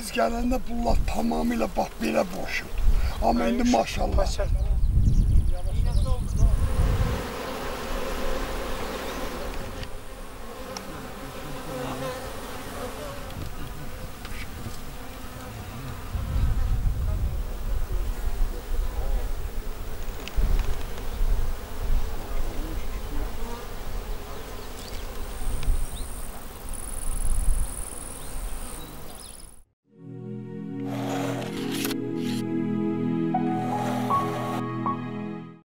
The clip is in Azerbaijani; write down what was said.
Biz gələndə bunlar tamamilə bax belə boş idi. Amma indi maşallah.